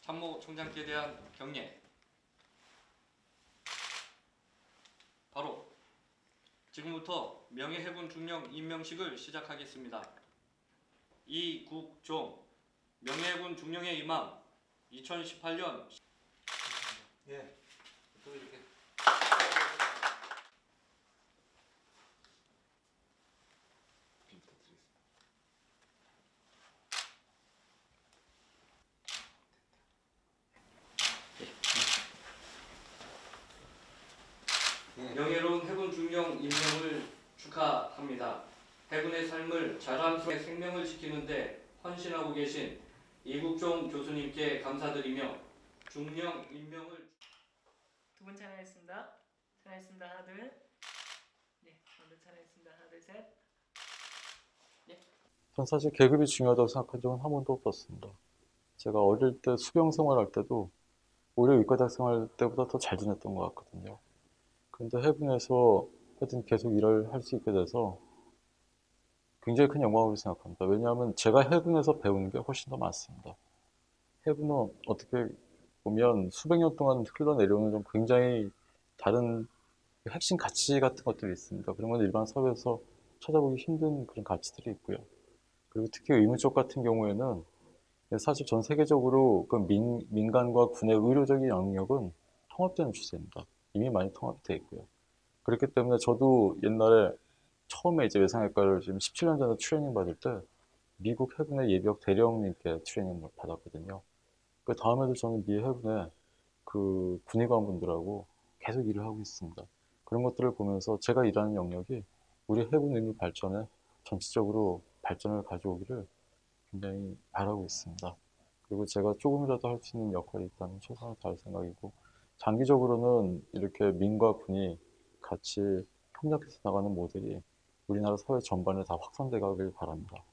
참모총장께 대한 경례. 바로 지금부터 명예해군 중령 임명식을 시작하겠습니다. 이국종 명예해군 중령에 임함 2018년 예, 또 이렇게 명예로운 해군 중령 임명을 축하합니다. 해군의 삶을 자랑스러운 생명을 지키는데 헌신하고 계신 이국종 교수님께 감사드리며 중령 임명을 두 분 찬양했습니다. 찬양했습니다. 하나 둘. 네, 먼저 찬양했습니다. 하나 둘 셋. 전 사실 계급이 중요하다고 생각한 적은 한 번도 없었습니다. 제가 어릴 때 수병 생활할 때도 오히려 의과대학 생활 때보다 더 잘 지냈던 것 같거든요. 그런데 해군에서 하여튼 계속 일을 할 수 있게 돼서 굉장히 큰 영광으로 생각합니다. 왜냐하면 제가 해군에서 배우는 게 훨씬 더 많습니다. 해군은 어떻게 보면 수백 년 동안 흘러내려오는 좀 굉장히 다른 핵심 가치 같은 것들이 있습니다. 그런 건 일반 사회에서 찾아보기 힘든 그런 가치들이 있고요. 그리고 특히 의무 쪽 같은 경우에는 사실 전 세계적으로 그 민간과 군의 의료적인 영역은 통합되는 추세입니다. 이미 많이 통합되어 있고요. 그렇기 때문에 저도 옛날에 처음에 이제 외상외과를 지금 17년 전에 트레이닝 받을 때 미국 해군의 예비역 대령님께 트레이닝을 받았거든요. 그 다음에도 저는 미 해군의 그 군의관분들하고 계속 일을 하고 있습니다. 그런 것들을 보면서 제가 일하는 영역이 우리 해군 의무 발전에 전체적으로 발전을 가져오기를 굉장히 바라고 있습니다. 그리고 제가 조금이라도 할 수 있는 역할이 있다면 최선을 다할 생각이고, 장기적으로는 이렇게 민과 군이 같이 협력해서 나가는 모델이 우리나라 사회 전반에 다 확산돼 가길 바랍니다.